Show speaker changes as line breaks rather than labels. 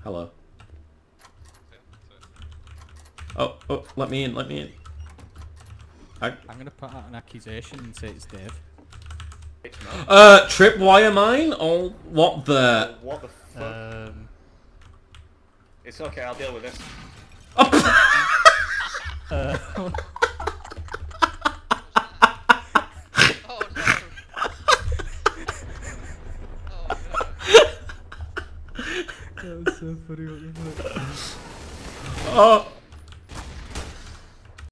Hello. Oh, let me in, let me in.
I'm gonna put out an accusation and say it's Dave.
It's not.
Tripwire mine? Oh, what the?
What the fuck? It's okay, I'll deal with this.
Oh no! Oh no!
That was so funny. What the fuck?
Oh.